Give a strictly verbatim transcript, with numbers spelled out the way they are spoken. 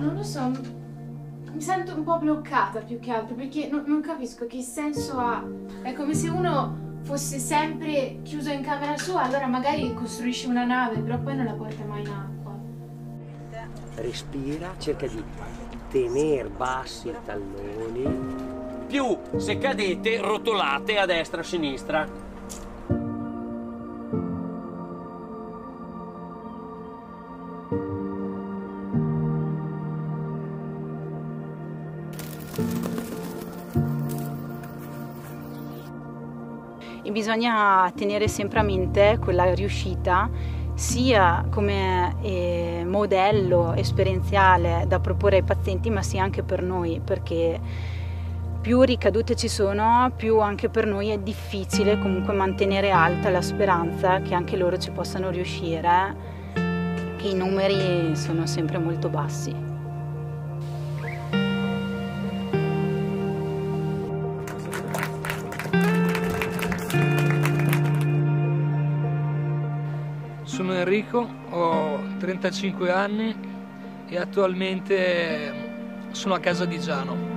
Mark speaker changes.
Speaker 1: non lo so, mi sento un po' bloccata più che altro, perché non, non capisco che senso ha. È come se uno fosse sempre chiuso in camera sua, allora magari costruisce una nave, però poi non la porta mai in acqua.
Speaker 2: Respira, cerca di tenere bassi i talloni.
Speaker 3: Più, se cadete, rotolate a destra e a sinistra.
Speaker 4: E bisogna tenere sempre a mente quella riuscita, sia come eh, modello esperienziale da proporre ai pazienti, ma sia anche per noi, perché più ricadute ci sono, più anche per noi è difficile comunque mantenere alta la speranza che anche loro ci possano riuscire, che i numeri sono sempre molto bassi.
Speaker 5: Sono Enrico, ho trentacinque anni e attualmente sono a casa di Giano.